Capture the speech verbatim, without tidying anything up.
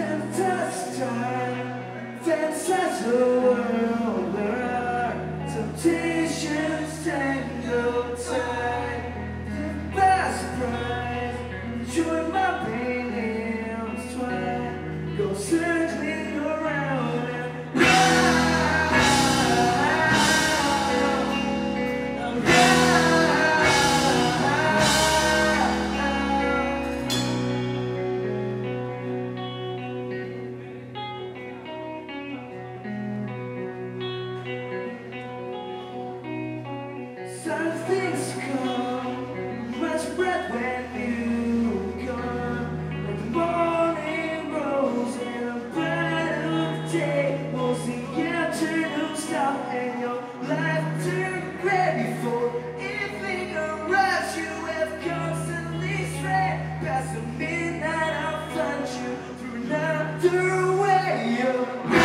Temptations tangle tight. The best prize, join my pain and twine. Go circling around and round, some things come, much breath when you come. Like the morning rose in a bright of day, was the afternoon stop and your life turned gray before anything arrives. You have constantly strayed past the midnight. I'll find you through another way.